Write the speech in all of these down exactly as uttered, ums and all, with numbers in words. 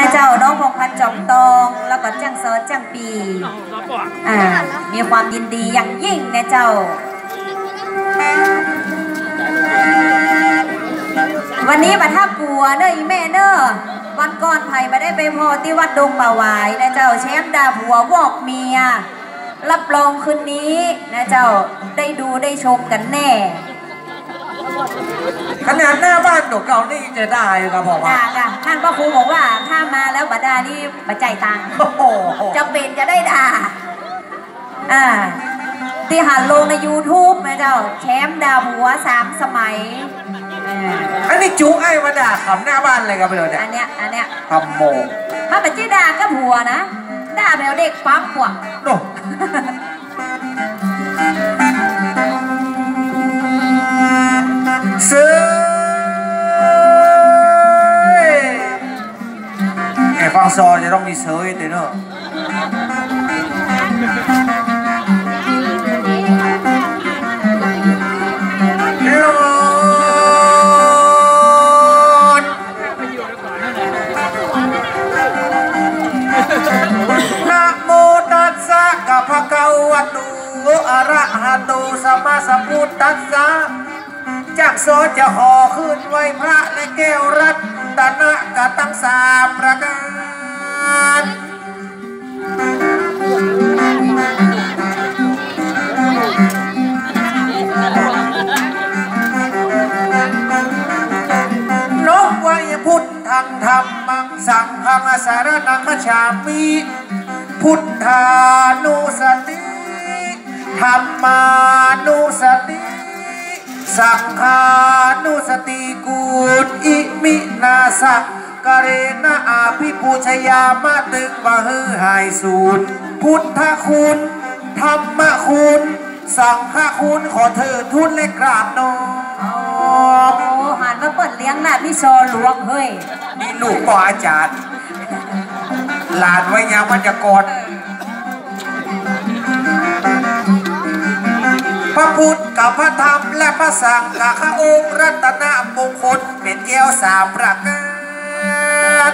เจ้าน้องพงพันธ์จอมตองแล้วก็จ้างซอจ้างปีอ่ามีความยินดีอย่างยิ่งนะเจ้าวันนี้บัดท่าปัวเนอะอีแม่เนอะวันก่อนไผ่มาได้ไปพอที่วัดดงป่าหวายนะเจ้าแชมป์ดาผัววอกเมียรับรองคืนนี้นะเจ้าได้ดูได้ชมกันแน่ขนาดหน้าบ้านเก่าๆนี่จะได้ครับบอกว่าด่าท่านพระครูบอกว่าถ้ามาแล้วบัดดานี่บัดใจตังจะเป็นจะได้ด่าอ่าที่หันลงใน ยูทูบ นะเจ้าแชมป์ดาผัวสามสมัยอันนี้จุ๊กไอ้มาด่าขำหน้าบ้านอะไรกันไปเลยเนี่ยอันเนี้ยอันเนี้ยทำโมถ้าเป็นจีด่าก็ผัวนะด่าแบบเด็กปั๊มกว่าโน่เซ่ไอ้ฟังซอจะต้องมีเซ่เด้อพระเกวตูอะระหะโตสัมมาสัมพุทธัสสะจากโสจะห่อขึ้นไว้พระในแก้วรัตนะกะตั้งสามประการน้อมไว้พุทธังธรรมังสังฆังสารนังคัจฉามิพุทธานุสติธัมมานุสติสังฆานุสติกุฏอิมินาสักกะเรนะอาภิปุชยามะตึกบะฮือหายสูตรพุทธคุณธรรมคุณสังฆคุณขอเธอทุนและกราบน้อมโอ้หันมาเปิดเลี้ยงหน้าพี่โซหลวงเฮ้ยนี่ลูกปออาจารย์หลานไว้ยามันจะกอดพระพุทธกับพระธรรมและพระสังฆะองค์รัตนมงคลเป็นแก้วสามประการ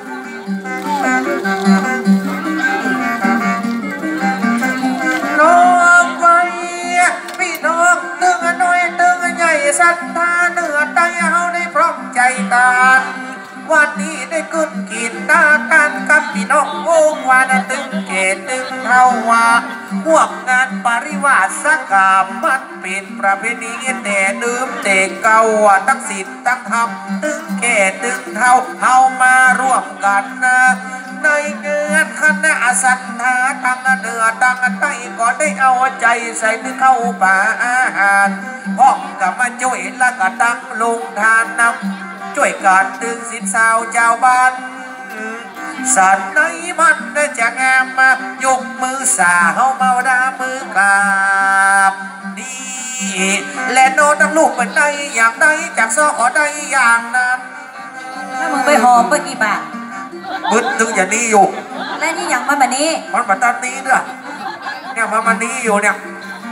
น้องไว้พี่น้องตึงน้อยตึงใหญ่ศรัทธาเนื้อใจเอาได้พร้อมใจกันวันนี้ได้ขึ้นกินหน้ากันกับพี่น้องวงวานตึงเกตตึงเท่าว่าพวกงานปริวาสกรรมมันเป็นประเพณีแต่เดิมแต่เก่าตั้งศีลตั้งธรรมตึงเกตตึงเท่าเฮามาร่วมกันนะในเงินคณะศรัทธาตั้งเนื้อตั้งใจก็ได้เอาใจใส่ถึงเข้าป่าอาหารพ่องกับมาช่วยและก็ตั้งลงทานนำช่วยการตึงสินสาวเจ้าบ้านสันในมันจะงามมายกมือสาเฮาเมาดามือกราบนี่และโนตั้งลูกเป็นได้อย่างใดจากซอขอได้อย่างนั้นถ้ามึงไปหอมเมื่อกี่บาทบึ้ดตึงอย่างนี้อยู่และนี่อย่างมาแบบนี้มันมาตันนี้ด้วยเนี่ยมามันนี้อยู่เนี่ย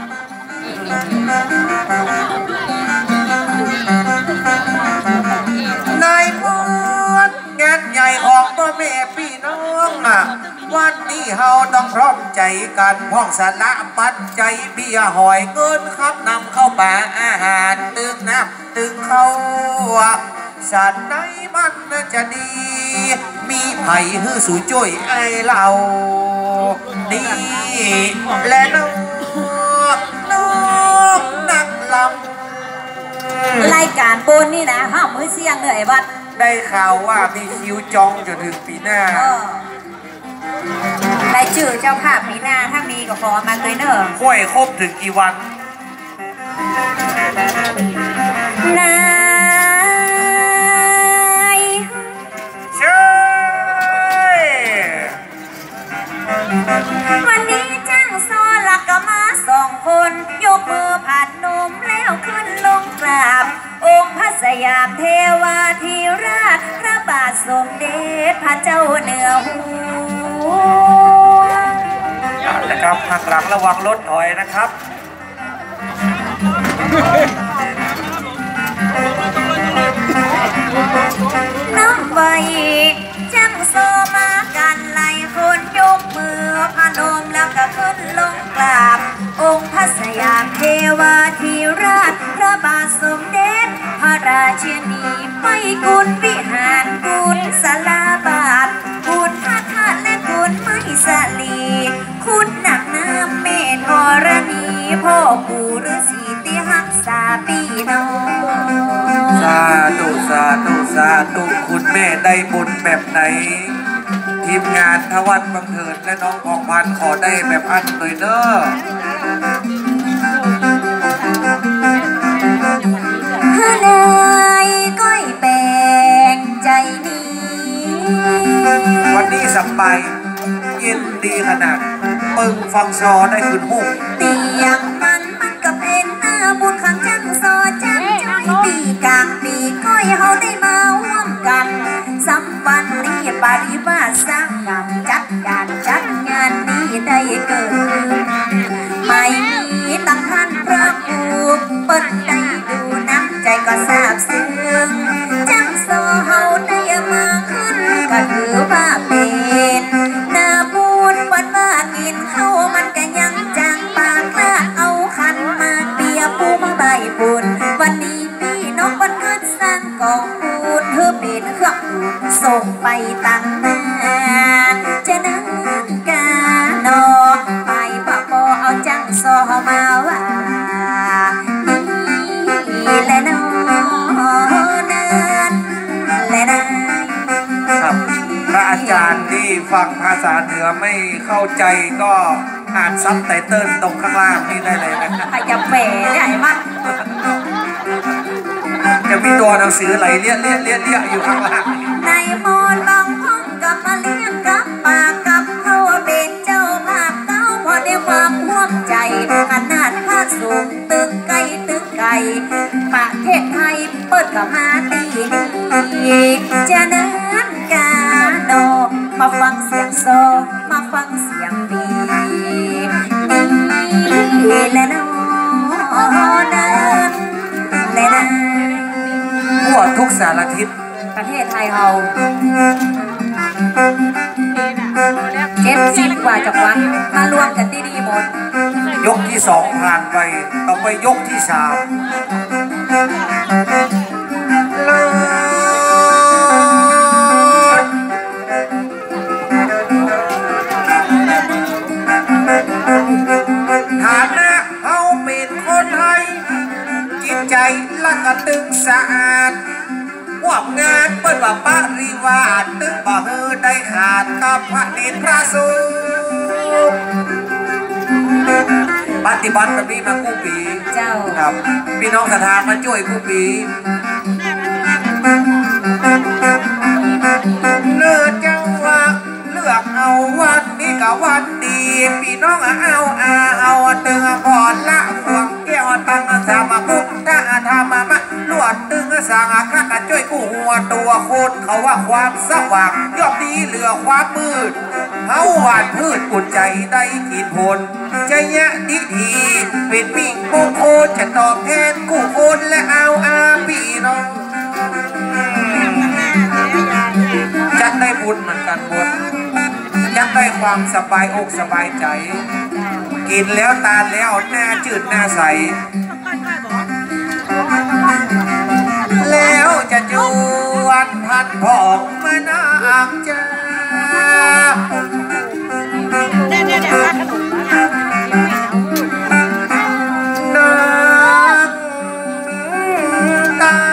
นายพูดงานใหญ่ของพ่อแม่พี่น้องอ่ะวันนี้เฮาต้องพร้อมใจกันพ้องสละปัจจัยเบี้ยหอยเงินครับนำเข้าป่าอาหารตึงน้ำตึงเข้าสัตว์ไหนมันจะดีมีไผ่ฮือสู่จ้อยไอเราดีและน้องน้องนักลำรายการโบนนี่นะห้ามมือเสี่ยงเหนื่อยบัดได้ข่าวว่ามีคิวจองจนถึงปีหน้ารายชื่อเจ้าภาพปีหน้าถ้ามีก็ขอมาเลยเนอะค่อยครบถึงกี่วันนายใช่วันนี้จ้างโซลักก็มาสองคนยกมือผัดนมแล้วขึ้นลงกราบองค์พระสยามเทวาธิราชพระบาทสมเด็จพระเจ้าเหนือหัวนะครับหักหลังระวังรถถอยนะครับน้ำใบจังโซขึ้นลงกราบองค์พระสยามเทวาธิราชพระบาทสมเด็จพระราชินีไม่กุลวิหารกุลสลาบาทกุลพระธาตุและกุลไม้สลีคุณหนักน้ำเมธธรณีพ่อปู่ฤาษีที่รักษาปีน้องสาธุสาธุสาธุคุณแม่ได้บุญแบบไหนทีมงานทวัดบังเถิดและน้องของพันขอได้แบบอันเลยเนอะฮานายก้อยแปลงใจนี้วันนี้สบายเย็นดีขนาดปึงฟังซอได้ขึ้นหูเตียงมันมันก็เป็นหน้าบุญขังจังซอจังใจปีกลางปีก้อยเขาได้มาร่วมกันสัมวันนี้ปริวาสสร้างงานจัดการจัดงานนี้ได้เกิดขึ้นไม่มีตั้งท่านพระครูเปิดได้ดูน้ำใจก็ซาบซึ้งจังโซเฮาได้มาขึ้นก็ถือว่าเป็นนาบุญวันว่ากินข้าวมันก็ยังจังปากลาเอาขันมาเปียปูมาใบบุญวันนี้พี่น้องวันเกิดสร้างกองบุญเธอเป็นเครื่องบุญส่งไปตั้งหน้าจะนั่งกาโนไปปะปอเอาจังโซมาว่านี่แหละน้องนั้นแหละนายครับพระอาจารย์ที่ฟังภาษาเหนือไม่เข้าใจก็อ่านซับไตเติลตรงข้างล่างนี่ได้เลยนะครับใครจะแปลได้มั้งจะมีตัวหนังสือไหลเลี้ยเลี้ยเลี้ยเลี้ยอยู่ข้างล่างในมอลองพ้องกับมาเลี้ยงกับปากกับเขาเป็นเจ้าภาพเต้าพอได้ความห่วงใจขนาดพระสูงตึกไกลตึกไกลประเทศไทยเปิดกับมาตีนี้จะนั้นกาโนมาฟังเสียงโซมาฟังเสียงปีนี่แหละน้องนั้นแหละนั้นทั่วทุกสารทิศประเทศไทยเราเจ็ดสิบกว่าจังหวัดมารวมกันที่นี่หมดยกที่สองผ่านไปต่อไปยกที่สามฐานะเขาเป็นคนไทยจิตใจละกระตึงสะอาดพวกงานเปิดว่าปริวาสตึงบ่เฮอได้ขาดกับพระเนตรพระสูปฏิบัติแบบนี้มากู้ปีเจ้าครับพี่น้องศรัทธามาช่วยกู้ปีเลือกเจ้าว่าเลือกเอาวันนี้กับวันดีพี่น้องเอาอาเอาตึงก่อนละห่วงแก้วตั้งสามาพุทธธรรมะลวดตึงสังฆะช่วยกู้หัวตัวคนเขาว่าความสว่างยอดดีเหลือความมืดเขาหวานพืชกุญใจได้กินผลใจยะดีดีเป็นมิ่งโมโคจะตอบแทนกู้คนและเอาอาพี่น้องจะได้บุญเหมือนกันบุญจะได้ความสบายอกสบายใจกินแล้วตาแล้วหน้าจืดหน้าใสแล้วจะจวนพันผองมานางจ้าเนี่ยเนี่ยเนี่ยขนมนางตา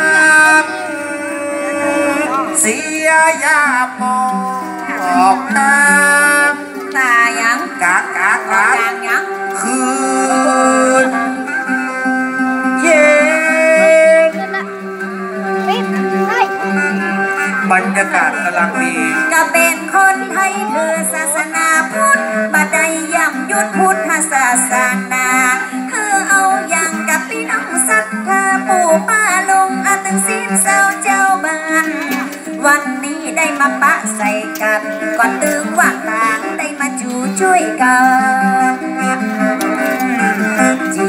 เสียยามองตาตายังกากกากกากยังคืนเย็นบรรยากาศกำลังดีก็เป็นคนไทยเธอศาสนาพุทธบัดใดย่ำยุดพุทธศาสนาเธอเอาอย่างกับพี่น้องศรัทธาปู่ป้าลุงอาตึงศิษย์สาวเจ้าบ้านวันนี้ได้มาปะใส่กันก่อนตึงว่างต่างได้มาจูช่วยกันจี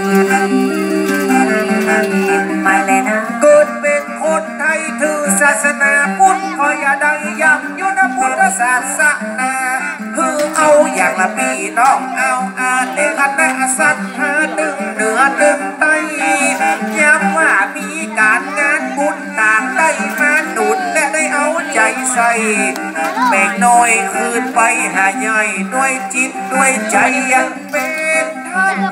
มาเลยนะเกิดเป็นคนไทยถือศาสนาพุทธขออย่าได้ย่ำยุดพุทธศาสนาคือเอาอย่างละพี่น้องเอาอาเด็กคณะสัตว์หาดึงเหนือดึงใต้ย้ำว่ามีการงานบุญต่างได้มาหนุนและได้เอาใจใส่แบ่งน้อยคืนไปหาใหญ่ด้วยจิตด้วยใจยังเป็นท่าน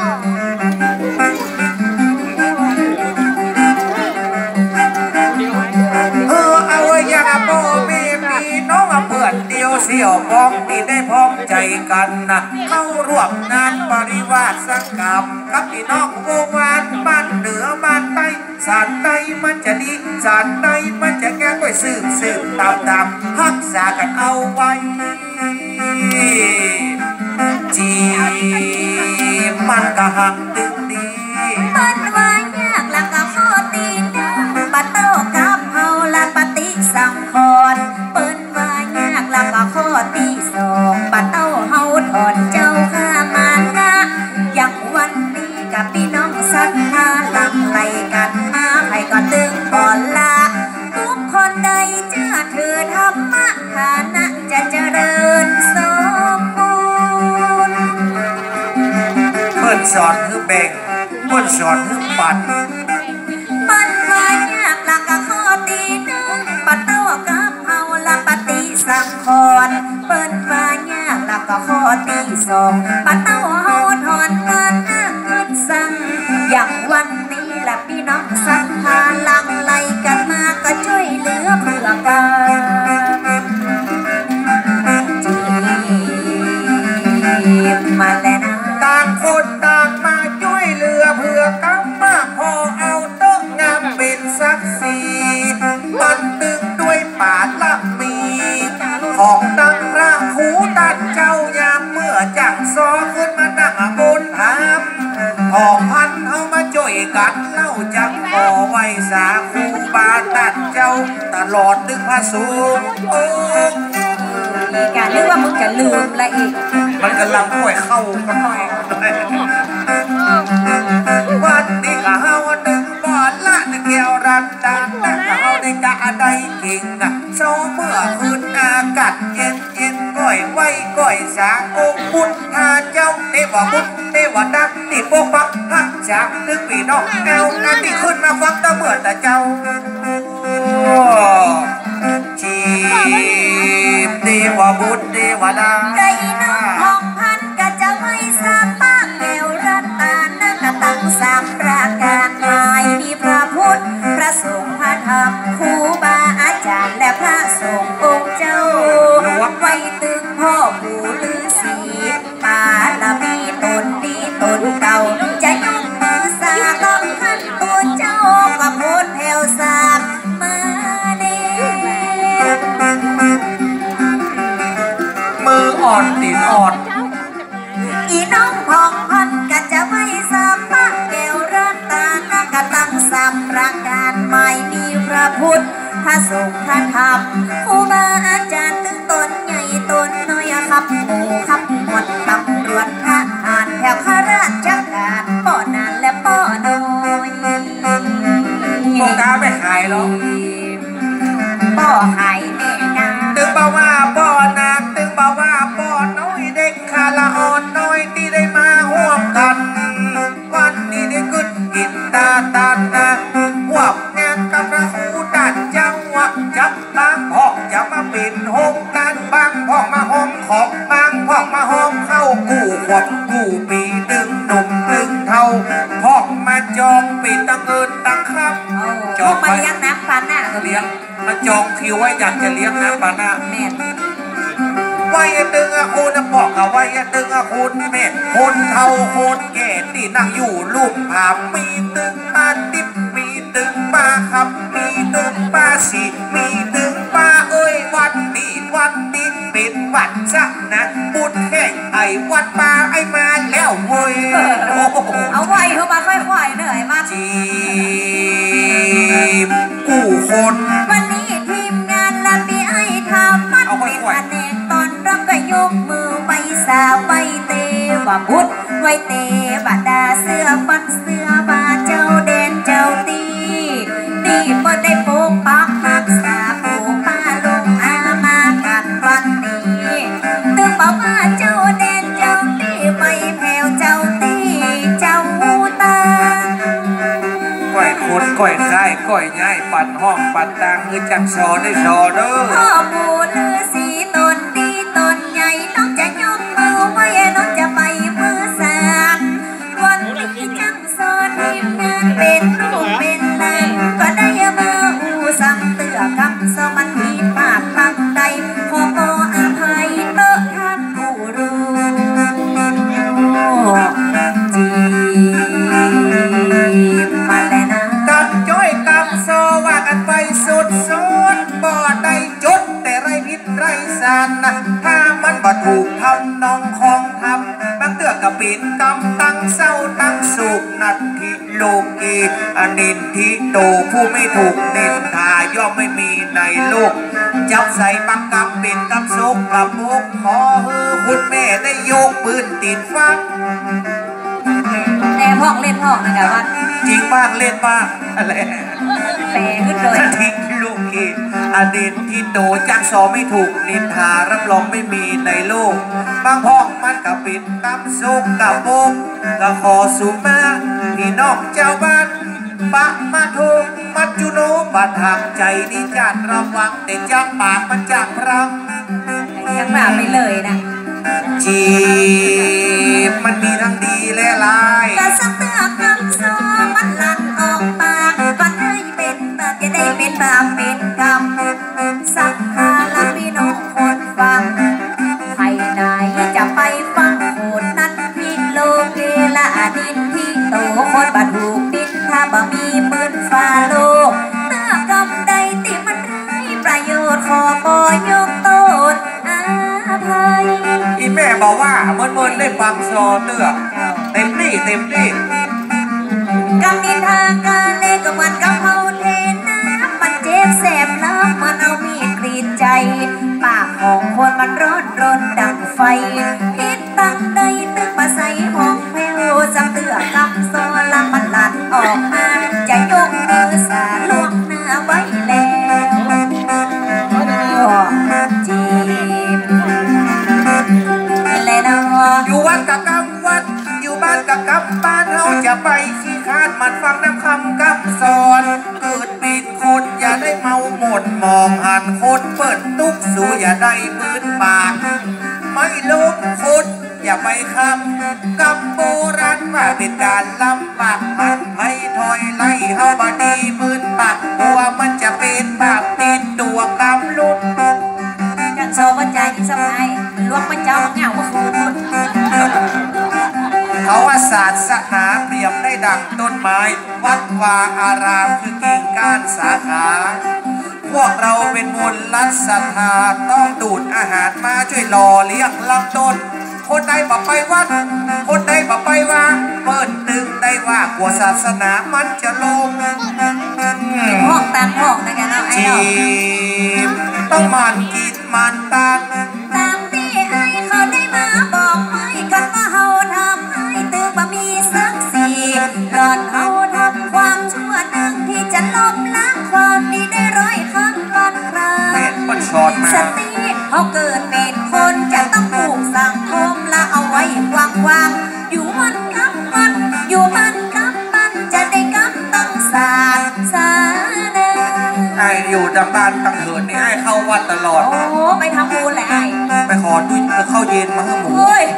เออเอาอย่าโบเบปีน้องเพื่อนเดียวเสี่ยวพ้องที่ได้พ้องใจกันนะเข้าร่วมงานปริวาสสังกัดกับพี่น้องวงวานบ้านเหนือบ้านใต้สานใต้มันจะดีสานใต้มันจะแก้ไว้สืบสืบตามตามรักษากันเอาไว้จีมันก็หักตึงดีมันว่ายากละก็ข้อตีน้ำปะโต้กับเฮาละปฏิสังขรณ์เปิ้นว่ายากละก็ข้อตีสองปะโต้เฮาถอนเจ้าข้ามานะอย่างวันนี้กับพี่น้องศรัทธาหลั่งไหลกันมาใครก็ตึงก่อนละทุกคนใดเชื่อถือธรรมะฐานะจะเจริญสมบูรณ์เปิ้นสอนคือแบ่งเปิ้นสอนคือปัดมันว่ายากละก็ข้อตีนึงปะโต้กับเฮาละปฏิสังขรณ์เปิ้นว่ายากละก็ข้อตีสองปะโต้เฮาถอนเงินนะเงินสั่งอย่างวันนี้ละพี่น้องศรัทธาหลั่งไหลกันมาก็ช่วยเหลือเพื่อกันจีบมาแล้วนะต่างคนต่างมาช่วยเหลือเพื่อกันมาพอเอาโต๊ะงามเป็นศักดิ์ศรีมันตึงด้วยปาดละมีของดังพระหูตัดเจ้ายามเมื่อจังซอขึ้นมาหน้าบนทามพอพันเอามาช่วยกันเล่าจังพอไว้สาคูบาตัดเจ้าตลอดดึงพระสูงโอ้อีกการนึกว่ามึงจะลืมละอีกมันกำลังป่วยเข้ากันหน่อยวันนี้ก็เฮาดึงบอลละนึกเกี่ยวรันดันแต่ก็เฮาได้กะได้เก่งนะโซเมื่อคืนอากาศเย็นเย็นก้อยไว้ก้อยสาองค์บุญทาเจ้าเทวบุตรเทวดาที่ปกปักหักจากนึกพี่น้องแนวงานที่ขึ้นมาฟังตะเมื่อแต่เจ้าจีบเทวบุตรเทวดาใจน้องห้องพันก็จะไม่สามารถแก้วรัตตานักตั้งสามประการหมายมีพระพุทธพระสงฆ์พระธรรมครูบาอาจารย์และพระสงฆ์องค์เจ้าไว้ตึงพ่อปู่ฤาษีปาลมีตนดีตนเก่าจะยกมือสาต้องขันตัวเจ้าก็โพดแผ่วสามมาเด้มืออ่อนตีนอ่อนอีน้องพองพันก็จะไม่สามารถแก้วรัตตานักตั้งสามประการไม่มีพระพุทธพระสงฆ์พระธรรมครูบาอาจารย์ตึงตนใหญ่ตนน้อยครับหมู่ครับหมดตำรวจทหารแถวข้าราชการป้อนานและป้อน้อยป้อกาไม่ขายหรอกป้อขายแม่นาตึงบอกว่าป้อนางตึงบอกว่าป้อน้อยเด็กคาละอ่อนน้อยที่ได้มาห่วมกันวันนี้ได้ขึ้นกินตาตาตาหวับงานกับพระหูดันจังหวัดจับบางพ่อจะมาเป็นโฮมกันบางพ่อมาโฮมของบางพ่อมาโฮมเข้ากูขวบกูปีดึงหนุ่มดึงเท่าพ่อมาจองปีตั้งเงินตั้งครับจองมาเลี้ยงน้ำปาน่าเลี้ยงมาจองคิวไว้อยากจะเลี้ยงน้ำปาน่าแม่ไว้ดึงคุณบอกเอาไว้ดึงคุณแม่คนเท่าคนแก่ที่นั่งอยู่ลูกผามีตึงปาติบมีตึงปาครับมีตึงปาสีมีตึงปาเอ้ยวันนี้วันนี้เป็นวันจักนะบุญแห่งไอ้วัดปาไอ้มาแล้วเว้ยเอาไว้เข้ามาค่อยๆเหนื่อยมากจีบกู้คนวันนี้ทีมงานละปีไอ้ทำมันเป็นคะแนนตอนรับก็ยกมือไปสาไว้เตวบุตรไว้เตบาดาเสื้อปัดเสื้อบาเจ้าเด่นเจ้าตีตีเมื่อได้ปกปักรักษาผู้ป้าลงอามากันวันนี้ตึงบอกว่าเจ้าง่ายปั่นห้องปั่นตางคือจังสอได้สอเด้อพ่อปู่ฤาษีตนดีตนใหญ่น้องจะยกมือไว้น้องจะไปมือสามวันนี้จังสอนทีมงานเป็นรูปเป็นนามก็ได้มาอูสั่งเตือคำสมันผิดพลาดตั้งใดขอขออภัยเตอะท่านผู้รู้จีมาเลยนะกับจ้อยกับโซว่ากันไปสุดสุดบ่ได้จดแต่ไรผิดไรสันนะถ้ามันบ่ถูกทำน้องคองทำบางเตือกับปินกำตั้งเศร้าตั้งสุขนัดทิโลกีอนินทิโตผู้ไม่ถูกเนินทาย่อมไม่มีในโลกจับใส่ปักกับปินกับสุกกับมุกขอฮือคุณแม่ได้โยกปืนตีนฟังแน่ห้องเล่นห้องนะคะว่าจริงบ้างเล่นบ้างอะไรแปลขึ้นเลยทิโลกีอนินทิโตจักสอไม่ถูกนินทารับรองไม่มีในโลกบางห้องมันกับปิดตั้มสุกกับมุกก็ขอสุมาพี่น้องเจ้าบ้านปะมาโทมัจจุโนบัดหักใจนี่จัดระวังแต่จังปากมันจังพรังยังมาไม่เลยนะจีบมันมีทั้งดีและร้ายกระสับเตือกคำสอมันหลั่นออกปากก่อนได้เป็นบาปจะได้เป็นบาปเป็นกรรมสักคาละพี่น้องคนฟังใครไหนจะไปฟังโหดนั้นพิโลเกละอดินที่โตคนบาถูกดินถ้าบ่มีปืนฟาโลเตือกำใดที่มันไร้ประโยชน์ขอปอยกโทษอาภัยอีแม่บอกว่าเมื่อเมื่อได้ฟังซอเตือเต็มที่เต็มที่กำนินทางการเล่ก็เหมือนกับเฮาเทน้ำมันเจ็บแสบน้ำมันเอามีดกรีดใจปากของคนมันร้อนรนดังไฟพิษตั้งใดตึกมาใส่ห้องแผ่วจับเตือกำซอละมันหลั่นออกมาจะยกมือสาลวงหน้าไว้แล้วจีบเลยนะอยู่วัดกับกำวัดอยู่บ้านกับกำบ้านเราจะไปขี้คาดมันฟังน้ำคำกำสอนเกิดเป็นคนอย่าได้เมาหมดมองหันคนเปิดตุกสู่อย่าได้ปืนปากไม่ลุกคนอย่าไปคำกับโบราณว่าเป็นการลำบากมันให้ถอยไล่เฮาบดีปืนปากกลัวมันจะเป็นบาปติดตัวกำลุกจังโซวัจใจยิ่งสบายลวกมันเจ้ามันเหงาว่าฟูนเขาว่าศาสนาเปรียบได้ดังต้นไม้วัดวาอารามคือกิ่งก้านสาขาพวกเราเป็นมวลรัฐศรัทธาต้องดูดอาหารมาช่วยหล่อเลี้ยงลำต้นคนใดบอกไปวัดคนใดบอกไปว่าเปิดตึงได้ว่ากว่าศาสนามันจะลงห้องตามห้องนะกันเอาไอ้จีบต้องมันกินมันตามตามที่ไอ้เขาได้มาบอกไม่กันว่าเฮาทำให้ตึงบ่มีสักสีก่อนเฮาทำความชั่วหนึ่งที่จะลบล้างความดีได้ร้อยครั้งพันครั้งสติเขาเกิดเป็นคนจะต้องปลูกสังคมละเอาไว้วางวางอยู่มันกับมันอยู่มันกับมันจะได้กับต้องสาดสาเดไอ้อยู่ดังบ้านตั้งเหินนี่ไอ้เข้าวัดตลอดโอ้ไปทำบุญแหละไอ้ไปขอด้วยเข้าเย็นมาให้หมู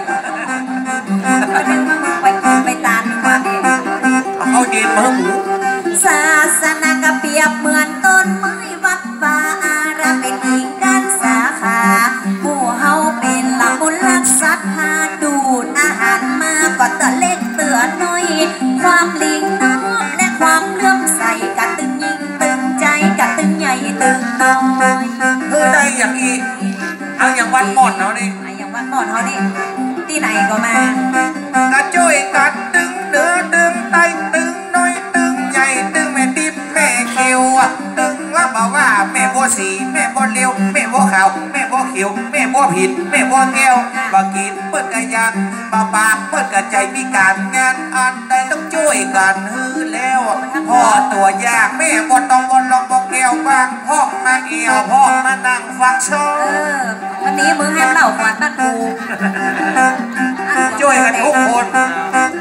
ไปไปตานมาเองเข้าเย็นมาให้หมูศาสนากระเปียบเหมือนต้นไม้วัดวาอารามเป็นอีกด้านสาขาผู้เฮาเป็นหลักบุญรักศรัทธาดูดอาหารมาก่อนเตือเล็กเตือน้อยความลิงน้ำและความเลื่อมใสกัดตึงยิ่งตึงใจกัดตึงใหญ่ตึงน้อยคือได้อย่างอีเอาอย่างวัดหมดเนาะนี่อย่างวัดหมดเขานี่ที่ไหนก็มากระจุยกัดตึงเนื้อตึงไตตึงน้อยตึงใหญ่ตึงแม่ดิบแม่เขียวตึงแล้วบอกว่าแม่บัวสีแม่บัวเลี้ยวแม่บัวขาวแม่บัวเขียวแม่บัวผิดแม่บัวแก้วบากินเปิดกระยันบาปากเปิดกระใจมีการงานอันใดต้องช่วยกันฮือแล้วพ่อตัวยากแม่บัวตองบัวลองบัวแก้วบางพ่อมาเอี่ยวพ่อมานั่งฟังโชว์วันนี้มือให้เหล่าขวัญบ้านกูช่วยกันทุกคนช่วย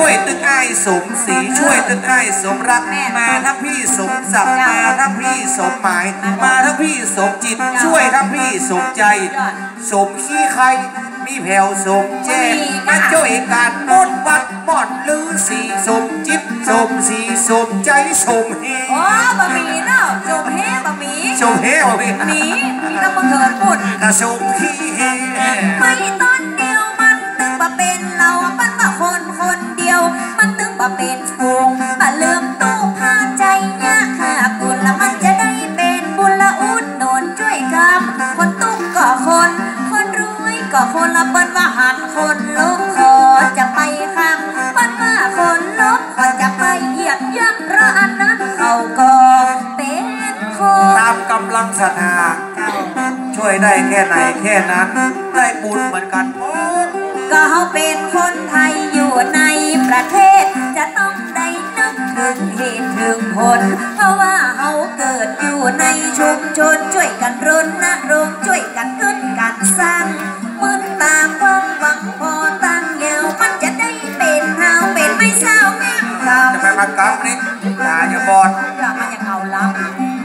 วยตึงไอ้สมศรีช่วยตึงไอ้สมรักมาทั้งพี่สมศักดิ์มาทั้งพี่สมหมายมาทั้งพี่สมจิตช่วยทั้งพี่สมใจสมขี้ใครมีแผ่วสมแจ้มาช่วยการมดวัดบอดลือสีสมจิตสมสีสมใจสมเฮโอ้บะหมี่เนาะจมเฮบะหมี่สมเฮวะพี่หมีมีต้องมาเกิดปุ่นกระสมขี้เฮไม่ต้นเดียวมันตึงบะเป็นเรามันมาคนคนเดียวมันตึงบะเป็นฟูงมาเลื่อมตู้พาใจยากหาบุญละมันจะได้เป็นบุญละอุดหนุนช่วยกันคนตุ้มก็คนคนรวยก็คนละเปิ้นว่าหันคนลบขอจะไปข้างเปิ้นว่าคนลบขอจะไปเหยียบย่ำพระอันนั้นเขาก็เป็นคนตามกำลังศรัทธาช่วยได้แค่ไหนแค่นั้นได้บุญเหมือนกันโอ้ก็เขาเป็นคนไทยอยู่ในประเทศจะต้องได้นึกถึงเหตุถึงผลเพราะว่าเขาเกิดอยู่ในชุมชนช่วยกันรณรงค์ช่วยกันขึ้นกันสร้างมืนตาความหวังพอตั้งเงวมันจะได้เป็นเฮาเป็นไม่เศร้าแม่เขาจะไปมากำนี่ตาจะบอดอย่ามาอย่างเอาล้ำ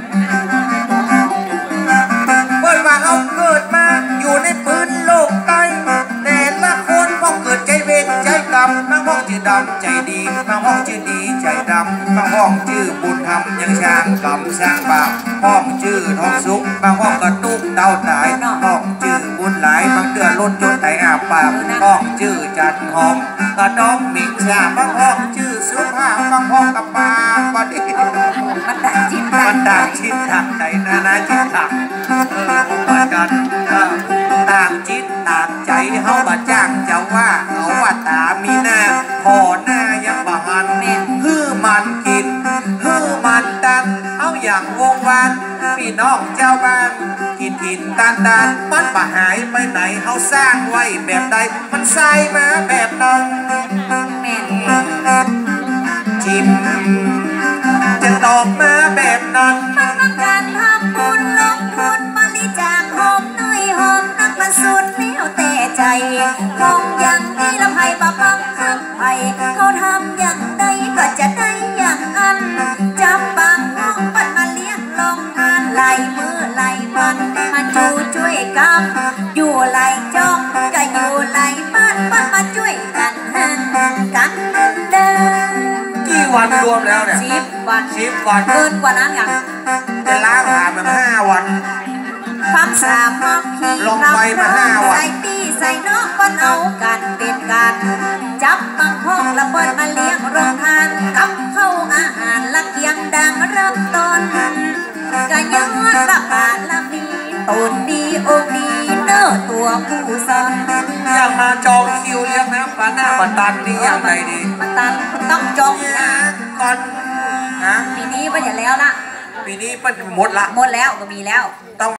เปิดว่าเอาเกิดมาอยู่ในพื้นโลกใต้แต่ละคนพอเกิดใจเวรใจกรรมบางห้องชื่อดำใจดีบางห้องชื่อดีใจดำบางห้องชื่อบุญธรรมยังช่างกรรมสร้างบาปห้องชื่อทองสุขบางห้องกระตุกเดาตายห้องชื่อบุญหลายบางเดือนล้นจนไตอาปากห้องชื่อจันหอมกระดองมิงชาบางห้องชื่อสุภาพบางห้องกับปาบดีมันดังจิตมันต่างชิดต่างใจนานาจิตต่างเออเหมือนกันต่างจิตต่างใจเฮามาจ้างเจ้าว่าเอาว่าตามีหน้าพอหน้ายังบ่หันฮื้อมันกินฮื้อมันตันเอาอย่างวงวานพี่น้องเจ้าบ้านกินกินตันตันมันบ่หายไปไหนเฮาสร้างไว้แบบใดมันใส่มาแบบนั้นแม่นจิมจะตอบมาแบบนั้นมันต้องการทำบุญลงทุนบริจาคหอมน้อยหอมนักมาสุดแล้วแต่ใจของอย่างนี้ละไพ่บะบังคับไพ่เขาทำอย่างใดก็จะได้อย่างนั้นจำบางห้องปัดมาเลี้ยงลองงานไหลมือไหลวันมาจูช่วยกันอยู่ไหลจ้องก็อยู่ไหลบ้านปัดมาช่วยกันหันกันเดินกี่วันรวมแล้วเนี่ยสิบวันสิบวันเกินกว่านั้นอย่างจะล้างผ่านมาห้าวันความสามัคคีลงไปมาห้าวันใส่ตีใส่นอกปันเอากันเป็นกันจับบางห้องละเปิดมาเลี้ยงโรงทานกับเข้าอาหารละเกียงดังเริ่มต้นกะยังละบาละมีตูนดีอกดีเน้อตัวผู้สอนอยากมาจองคิวเลี้ยงน้ำปลาหน้าปลาตันนี่อย่างไรดีมันตันต้องจองนะก่อนนะปีนี้มันอย่าแล้วละปีนี้มันหมดละหมดแล้วก็มีแล้วต้อง